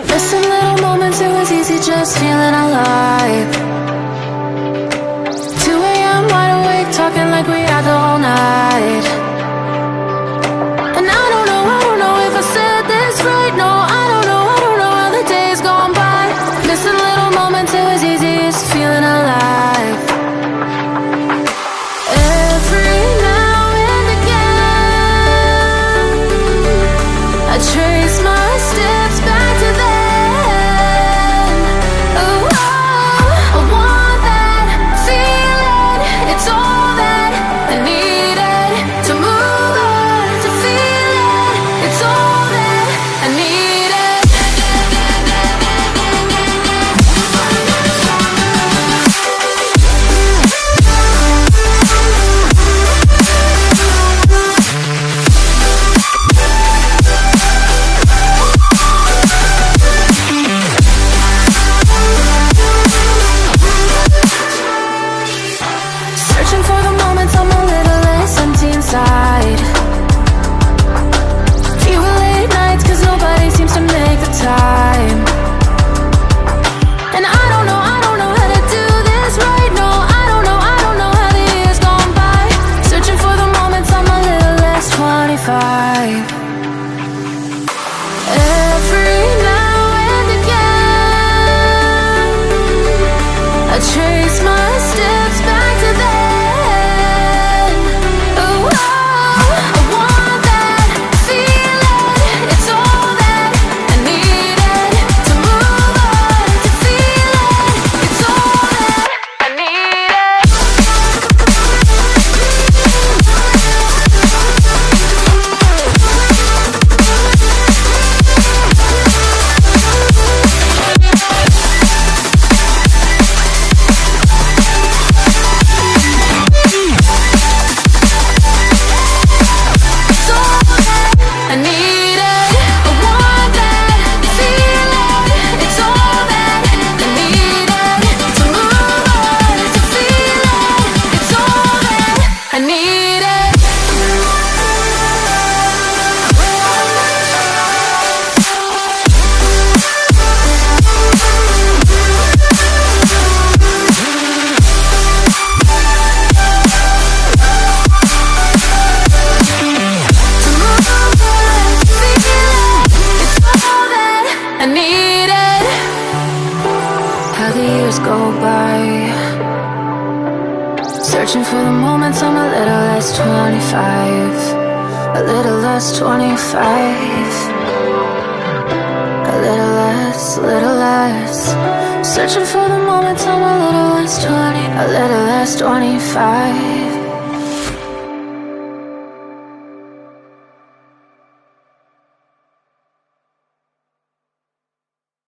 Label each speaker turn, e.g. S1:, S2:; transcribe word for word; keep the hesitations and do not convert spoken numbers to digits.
S1: Missing little moments, it was easy just feeling alive. two a m wide awake, talking like we had the whole night. And I don't know, I don't know if I said this right. No, I don't know, I don't know how the days gone by. Missing little moments, it was easy just feeling alive. Every now and again, I trace my steps back to then. Oh, I want that feeling. It's all that I needed to move on, to feel it. It's all that I needed. Searching for the moments I'm a little less empty inside. Fewer late nights cause nobody seems to make the time. And I don't know, I don't know how to do this right. No, I don't know, I don't know how the years gone by. Searching for the moments I'm a little less twenty-five. Every now and again, I trace my steps back to then. Oh, I want that feeling. It's all that I needed to move on, to feel it. It's all that I needed. It's all that I needed. I want that feeling. It's all that I needed to move on, to feel it. It's all that I needed. To move on, to feel it. It's all that I needed. How the years go by, searching for the moments I'm a little less twenty-five. A little less twenty-five. A little less, little less. Searching for the moments I'm a little less twenty. A little less twenty-five.